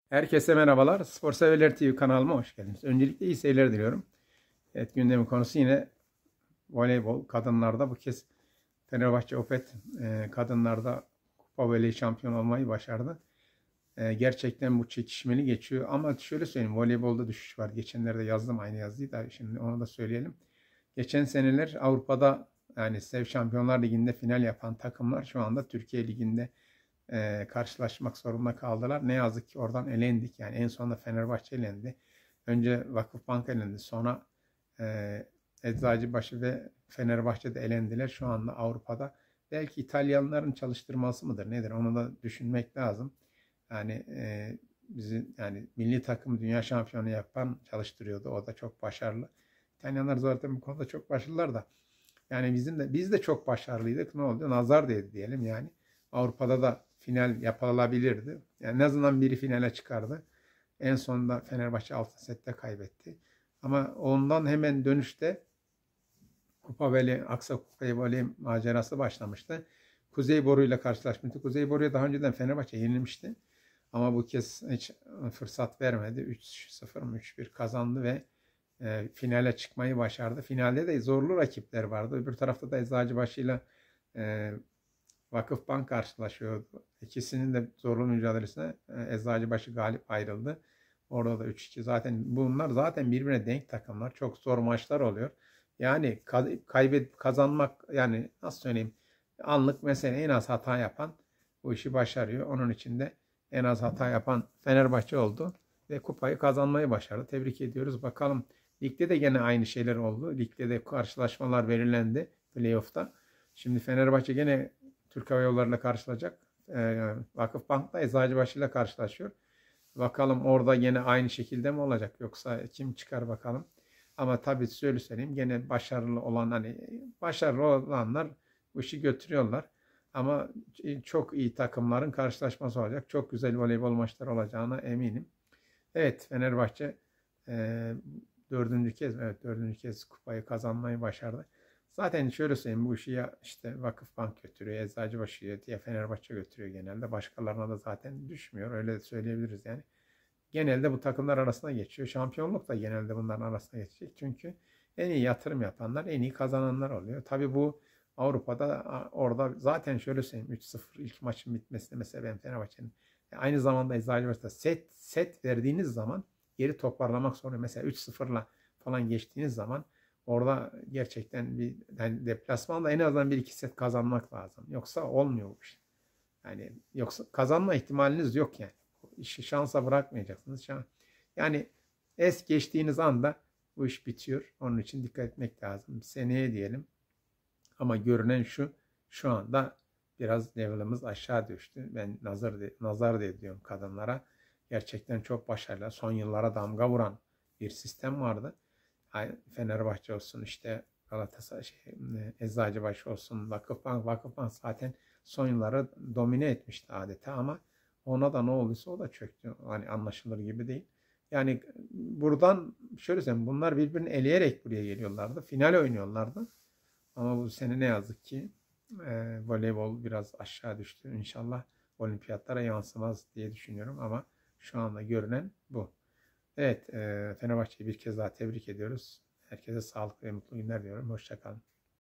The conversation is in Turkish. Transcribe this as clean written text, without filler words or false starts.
Herkese merhabalar. Spor Severler TV kanalıma hoş geldiniz. Öncelikle iyi seyirler diliyorum. Evet, gündemin konusu yine voleybol. Kadınlarda bu kez Fenerbahçe Opet kadınlarda Kupa Voleyi şampiyon olmayı başardı. Gerçekten bu çekişmeli geçiyor. Ama şöyle söyleyeyim, voleybolda düşüş var. Geçenlerde yazdım aynı yazıyı da, şimdi onu da söyleyelim. Geçen seneler Avrupa'da, yani SEV Şampiyonlar Ligi'nde final yapan takımlar şu anda Türkiye Ligi'nde karşılaşmak zorunda kaldılar. Ne yazık ki oradan elendik. Yani en sonunda Fenerbahçe elendi. Önce Vakıfbank elendi. Sonra Eczacıbaşı ve Fenerbahçe de elendiler. Şu anda Avrupa'da. Belki İtalyanların çalıştırması mıdır nedir? Onu da düşünmek lazım. Yani bizi, yani milli takım dünya şampiyonu yapan çalıştırıyordu. O da çok başarılı. İtalyanlar zaten bu konuda çok başarılılar da. Yani biz de çok başarılıydık. Ne oldu? Nazar değdi diyelim yani. Avrupa'da da final yapılabilirdi. Yani en azından biri finale çıkardı. En sonunda Fenerbahçe altın sette kaybetti. Ama ondan hemen dönüşte Kupa Veli, Aksa Kupa Veli macerası başlamıştı. Kuzey Boru ile karşılaşmıştı. Kuzey Boru'ya daha önceden Fenerbahçe yenilmişti. Ama bu kez hiç fırsat vermedi. 3-0 mı 3-1 kazandı ve finale çıkmayı başardı. Finalde de zorlu rakipler vardı. Öbür tarafta da Eczacıbaşı ile Vakıfbank karşılaşıyordu. İkisinin de zorlu mücadelesine Eczacıbaşı galip ayrıldı. Orada da 3-2. Zaten bunlar zaten birbirine denk takımlar. Çok zor maçlar oluyor. Yani kazanmak, yani nasıl söyleyeyim, anlık mesele, en az hata yapan bu işi başarıyor. Onun için de en az hata yapan Fenerbahçe oldu ve kupayı kazanmayı başardı. Tebrik ediyoruz. Bakalım, ligde de gene aynı şeyler oldu. Ligde de karşılaşmalar belirlendi playoff'ta. Şimdi Fenerbahçe gene Türk Hava Yolları'yla karşılaşacak. Vakıfbank'ta Eczacıbaşı ile karşılaşıyor. Bakalım orada yine aynı şekilde mi olacak, yoksa kim çıkar bakalım. Ama tabii şöyle söyleyeyim, gene başarılı olanlar bu işi götürüyorlar. Ama çok iyi takımların karşılaşması olacak. Çok güzel voleybol maçları olacağına eminim. Evet, Fenerbahçe e, dördüncü kez kupayı kazanmayı başardı. Zaten şöyle söyleyeyim, bu işi ya işte Vakıfbank götürüyor, Eczacıbaşı ya Fenerbahçe götürüyor genelde. Başkalarına da zaten düşmüyor. Öyle de söyleyebiliriz yani. Genelde bu takımlar arasında geçiyor. Şampiyonluk da genelde bunların arasında geçecek. Çünkü en iyi yatırım yapanlar, en iyi kazananlar oluyor. Tabii bu Avrupa'da, orada zaten şöyle söyleyeyim, 3-0 ilk maçın bitmesinde mesela ben Fenerbahçe'nin, aynı zamanda Eczacıbaşı'da set verdiğiniz zaman geri toparlamak zorunda. Mesela 3-0'la falan geçtiğiniz zaman orada gerçekten bir, yani deplasmanda en azından 1-2 set kazanmak lazım. Yoksa olmuyor bu iş. Yani yoksa kazanma ihtimaliniz yok yani. İşi şansa bırakmayacaksınız. Yani geçtiğiniz anda bu iş bitiyor. Onun için dikkat etmek lazım. Seneye diyelim. Ama görünen şu anda biraz level'ımız aşağı düştü. Ben nazar da ediyorum kadınlara. Gerçekten çok başarılı. Son yıllara damga vuran bir sistem vardı. Fenerbahçe olsun, işte Galatasaray, Eczacıbaşı olsun, Vakıfbank zaten son yılları domine etmişti adeta, ama ona da ne olduysa o da çöktü. Hani anlaşılır gibi değil. Yani buradan şöyle söyleyeyim, bunlar birbirini eleyerek buraya geliyorlardı. Final oynuyorlardı. Ama bu sene ne yazık ki voleybol biraz aşağı düştü. İnşallah olimpiyatlara yansımaz diye düşünüyorum, ama şu anda görünen bu. Evet, Fenerbahçe'yi bir kez daha tebrik ediyoruz. Herkese sağlıklı ve mutlu günler diyorum. Hoşça kalın.